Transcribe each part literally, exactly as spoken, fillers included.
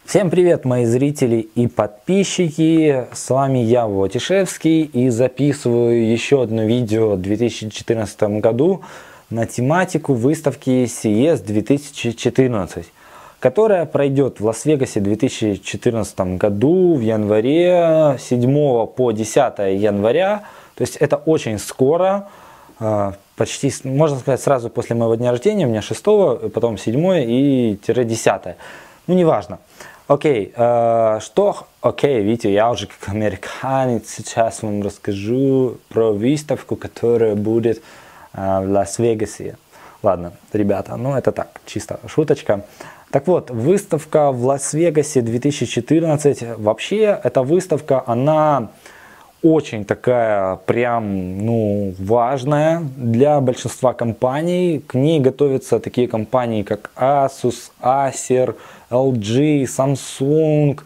Всем привет, мои зрители и подписчики, с вами я, Вотишевский, и записываю еще одно видео в две тысячи четырнадцатом году на тематику выставки си и эс две тысячи четырнадцать, которая пройдет в Лас-Вегасе в две тысячи четырнадцатом году в январе, с седьмого по десятое января, то есть это очень скоро, почти, можно сказать, сразу после моего дня рождения, у меня шестого, потом седьмое и десятое, ну неважно. Окей, э, что, окей, видите, я уже как американец сейчас вам расскажу про выставку, которая будет э, в Лас-Вегасе. Ладно, ребята, ну это так, чисто шуточка. Так вот, выставка в Лас-Вегасе две тысячи четырнадцать, вообще эта выставка, она очень такая прям, ну, важная для большинства компаний. К ней готовятся такие компании, как Asus, Acer, эл джи, Samsung,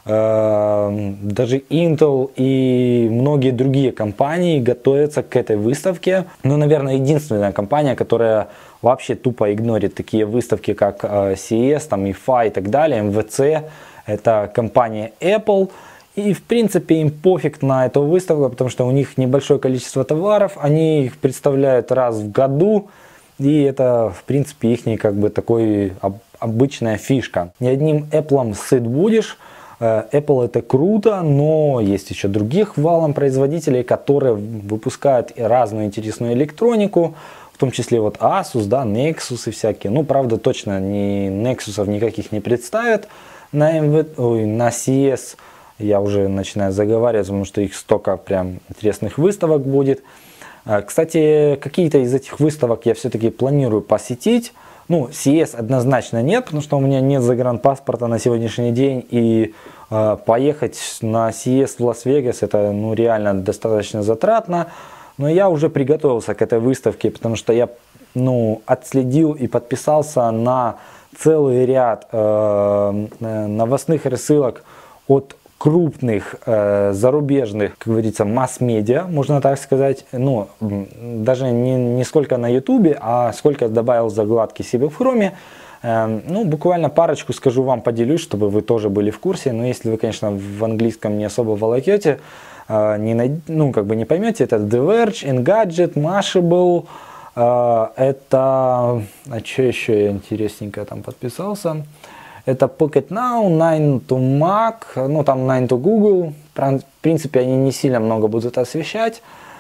э, даже Intel и многие другие компании готовятся к этой выставке. Ну, наверное, единственная компания, которая вообще тупо игнорит такие выставки, как э, си и эс, там, ай эф эй и так далее, эм вэ цэ, это компания Apple. И в принципе им пофиг на эту выставку, потому что у них небольшое количество товаров, они их представляют раз в году, и это в принципе их как бы такой обычная фишка. Не одним Apple сыт будешь. Apple это круто, но есть еще других валом производителей, которые выпускают разную интересную электронику, в том числе вот Asus, да, Nexus и всякие. Ну, правда, точно ни Nexus'ов никаких не представят на, эм вэ, ой, на си и эс. Я уже начинаю заговаривать, потому что их столько прям интересных выставок будет. Кстати, какие-то из этих выставок я все-таки планирую посетить. Ну, си и эс однозначно нет, потому что у меня нет загранпаспорта на сегодняшний день. И э, поехать на си и эс в Лас-Вегас, это ну, реально достаточно затратно. Но я уже приготовился к этой выставке, потому что я ну, отследил и подписался на целый ряд э, новостных рассылок от крупных э, зарубежных, как говорится, масс-медиа, можно так сказать, ну, даже не, не сколько на ютубе, а сколько добавил закладки себе в хроме. Э, ну, буквально парочку скажу вам, поделюсь, чтобы вы тоже были в курсе, но если вы, конечно, в английском не особо волокете, э, не, ну, как бы не поймете, это The Verge, Engadget, Mashable, э, это, а что еще я интересненько там подписался? Это Pocketnow, Nine to Mac, ну там Nine to Google. В принципе, они не сильно много будут освещать.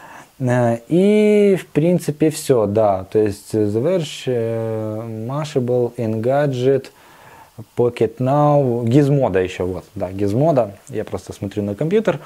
И в принципе все, да. То есть The Verge, Mashable, Engadget, Pocketnow, Gizmodo еще, вот, да, Gizmodo. Я просто смотрю на компьютер.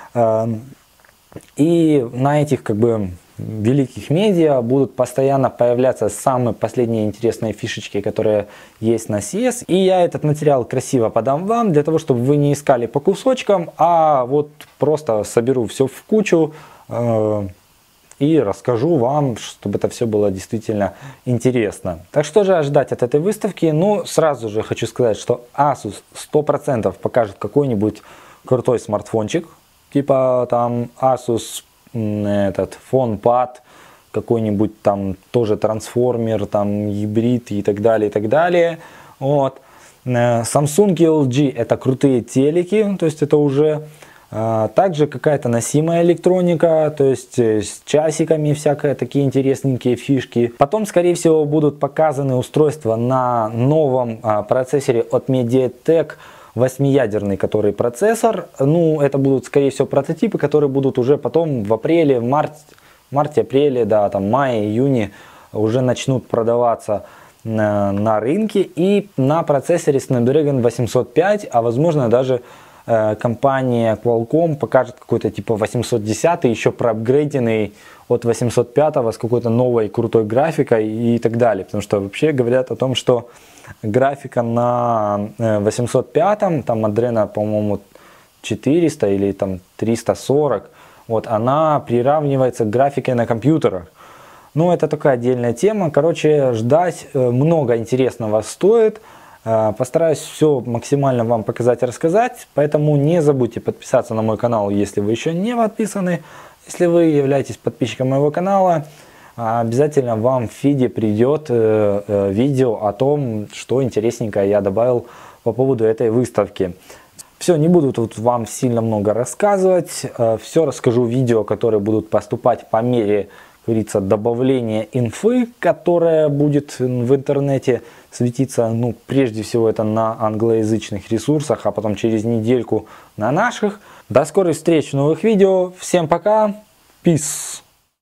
И на этих как бы великих медиа будут постоянно появляться самые последние интересные фишечки, которые есть на си и эс. И я этот материал красиво подам вам, для того, чтобы вы не искали по кусочкам, а вот просто соберу все в кучу э, и расскажу вам, чтобы это все было действительно интересно. Так что же ожидать от этой выставки? Ну, сразу же хочу сказать, что Asus сто процентов покажет какой-нибудь крутой смартфончик, типа там Asus этот фонпад, какой-нибудь там тоже трансформер, там гибрид и так далее, и так далее. Вот. Samsung и эл джи это крутые телеки, то есть это уже также какая-то носимая электроника, то есть с часиками всякие такие интересненькие фишки. Потом, скорее всего, будут показаны устройства на новом процессоре от MediaTek, восьмиядерный который процессор. Ну, это будут, скорее всего, прототипы, которые будут уже потом в апреле, в марте, марте, апреле, да, там, мае, июне уже начнут продаваться на, на рынке. И на процессоре Snapdragon восемьсот пять, а возможно даже э, компания Qualcomm покажет какой-то типа восемьсот десять, еще проапгрейденный от восемьсот пятого с какой-то новой крутой графикой и так далее. Потому что вообще говорят о том, что графика на восемьсот пятом, там Adreno, по-моему, четыреста или там триста сорок, вот она приравнивается к графике на компьютерах. Ну, это такая отдельная тема. Короче, ждать много интересного стоит. Постараюсь все максимально вам показать и рассказать. Поэтому не забудьте подписаться на мой канал, если вы еще не подписаны. Если вы являетесь подписчиком моего канала, обязательно вам в фиде придет э, э, видео о том, что интересненькое я добавил по поводу этой выставки. Все, не буду тут вам сильно много рассказывать. Все расскажу в видео, которые будут поступать по мере, как говорится, добавления инфы, которая будет в интернете светиться. Ну, прежде всего это на англоязычных ресурсах, а потом через недельку на наших. До скорых встреч в новых видео. Всем пока. Peace.